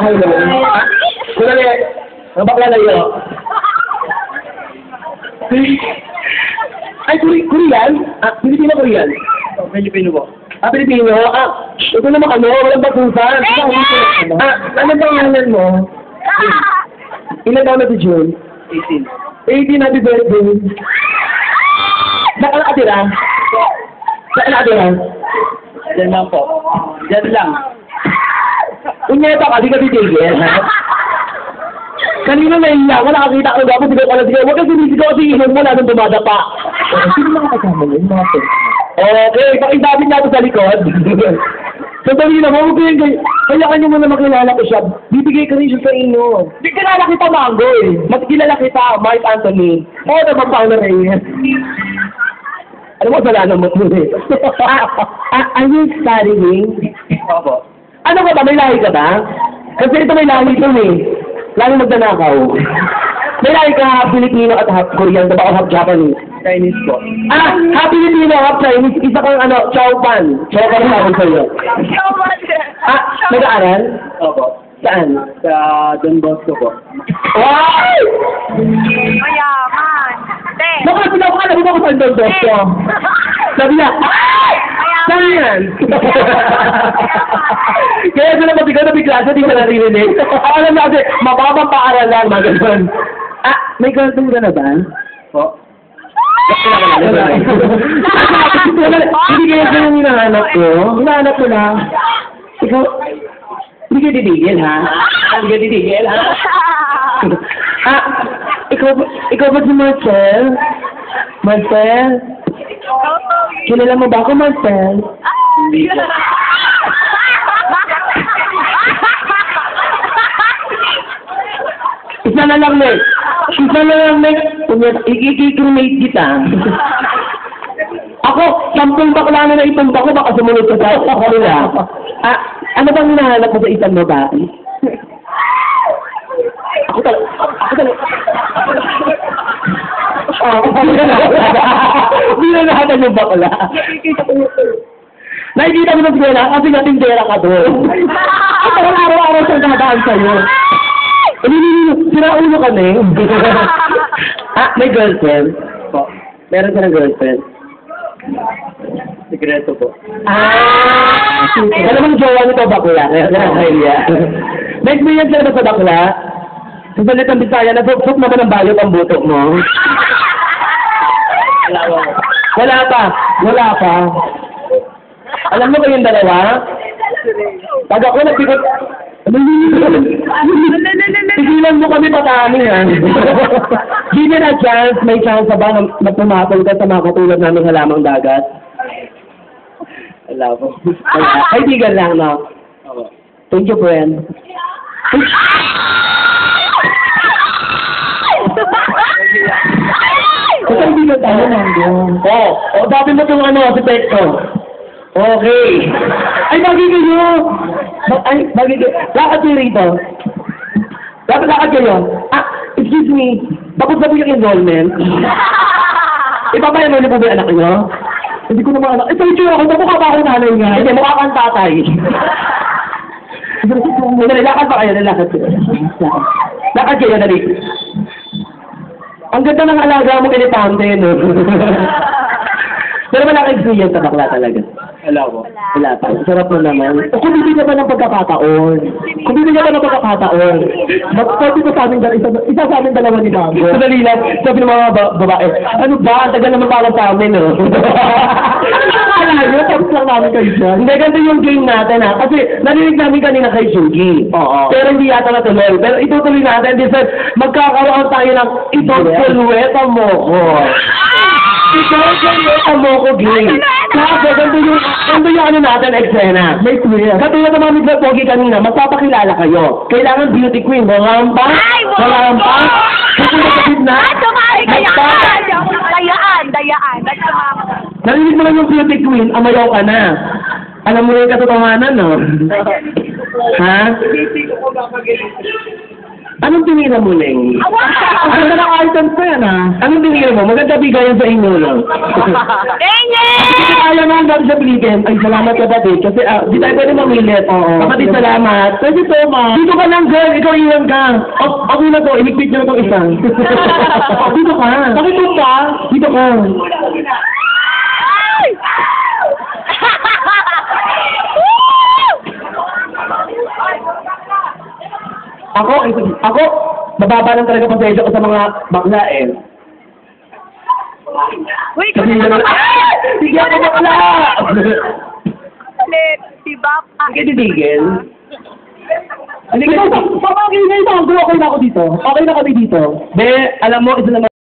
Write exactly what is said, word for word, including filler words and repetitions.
Ay, no. Kunali, ang bakla na iyo. Ay, Kuri Korean? Ah, Pilipino Korean? Pilipino po. Ah, Pilipino? Ah, ito naman ano, walang bagusan. Ah, ano ba ang ngalan mo? Ilan taon na si June? eighteen. eighteen, happy birthday. Saan ka nakatira? Saan ka nakatira? Diyan lang po. Diyan lang. Unyeta ka, di ka titigil, ha? Kanina na yun lang, nakakita ko dapat, sigaw ka na sigaw. Huwag kang sinisigaw kasi inom mo na nung dumadapa. Sino mga kasama mo? Yung mga to? Okay, pakisabit natin sa likod. So, dali na, huwag ko yung ganyan. Kaya kanya mo na makilala ko siya. Bibigay ka rin siya sa inyo. Di kilala kita, Mango, eh. Mas kilala kita, Mark Anthony. Oo naman, Paolo Reyes. Alam mo, salamat mo ito eh. Ah, ah, are you studying? Opo. Ano ka ba? May lahi ka ba? Kasi ito may lahi ito eh. Lalo magdanakaw. May lahi ka half Filipino at half Korean, diba? O half Japanese. Chinese po. Ah! Half Filipino, half Chinese. Isa kang ano, Chow Pan. Chow Pan tawag sa'yo. Ah! Nag-aaral? Opo. Saan? Sa Don Bosco po. Wow! Mayaman. Te. Nakasila ko ka, nabito ko sa Don Bosco. Sabi niya, ay! Saan yan? Kaya sila pati ka nabigla sa di ka naririnig. Alam na kasi, mababang paaral lang, mga ganun. Ah, may girlfriend ka na ba? Po. Hindi kaya ka yung hinahanap ko. Hinahanap ko lang. Ikaw, hindi ka titigil, ha? Hindi ka titigil, ha? Ah, ikaw, ikaw ba si Marcel? Marcel? Kilala mo ba ako, Marcel? Hindi po. Isa na lang, Mek. Isa na lang, Mek. I-cremate kita. Ako, sampung bakla na na itumba ko, baka sumunod ka sa ako nila. Ah, ano bang hinahanap mo sa isang babae? Ako talaga. Ako talaga. Oh, hindi na Hindi na natin yung bakla. Nakikita mo ng sila kasi natindera ka doon. Ito ang araw-araw siyang dadaan sa'yo. Sinaulo ka na eh. Ah, may girlfriend? Po. Meron ka ng girlfriend? Sikreto po. Ah! Alam mo yung jowa nito bakla? Nakakaya. May experience ka na ba sa bakla? Sa salit ng Bisaya, nasupsop naman ang balot ang buto mo? Wala po. Wala pa. Wala pa. Alam mo ba yung dalawa? Pag ako nagpikot... Tigilan mo kami patami, ha? Give me a chance. May chance ba na magpumatol ka sa mga katulad namin halamang dagat? Wala po. Wala. Kaibigan lang, no? Opo. Thank you, friend. Kung kaibigan tayo, Mando. Oo. O, dati mo itong ano, si Pekto. Okay. Ay, bagay kayo. Ba- Ay, bagay kayo. Lakad kayo rito. Dapat lakad kayo. Ah, excuse me. Tapos na po yung enrollment. Ipapayan mo na po ba yung anak nyo? Hindi ko naman anak. Eh, picture ako. Mukha ba ako nanay nga? Hindi, mukha kang tatay. Dali, lakad pa kayo. Lakad kayo. Lakad kayo, dali. Ang ganda ng alaga mo kinipante, no? Pero wala kang experience sa bakla talaga. Wala po. Wala pa. Sarap mo naman. O kung bibigyan ka ng pagkakataon. Kung bibigyan ka ng pagkakataon. Magsabi ko sa amin, isa, isa sa amin dalawa ni Mango. Sadali lang. Sabi ng mga ba babae, ano ba? Ang tagal naman para sa amin, no? Alam nyo, tapos lang namin kayo dyan. Hindi, ganito yung game natin, ha? Kasi narinig namin kanina kay Sugi. Oo. Pero hindi yata natuloy. Pero itutuloy natin. This is, magkakaroon tayo ng itong silweta mo ko. Ikaw, silweta mo ko, game. Kasi, ganito yung, ganito yung ano natin, eksena. May queer. Katulad ng mga Mister Pogi kanina, magpapakilala kayo. Kailangan beauty queen. Walang pa? Walang pa? Katulad sa gitna? Ay, sumali ka yan! Dayaan, dayaan. Narinig mo lang yung beauty queen, amayaw ka na. Alam mo na yung katotohanan, no? Ha? Anong tinira mo, Leng? Ano na ng items na yan, ah? Anong tinira mo? Maganda bigayan sa inyo lang. Enye! Hindi kaya nga ang sa pilitin. Ay, salamat ka dati. Kasi, ah, di tayo pwede mamilit. Oo. Kapatid, salamat. Pwede to, ma. Dito ka lang, girl. Ikaw iwan ka. O- Okay na to. Iligpit na itong isa. Dito ka. Bakit doon ka? Dito ka. Ay! Ako, ako, mababa lang talaga pasensya ko sa mga bakla eh. Uy, Kasi yun ang, ah! Sige ako bakla! Ulit, diba? Sige, titigil. Hindi ka, papakinggan ito. Okay na ako dito. Okay na kami dito. Be, alam mo, isa naman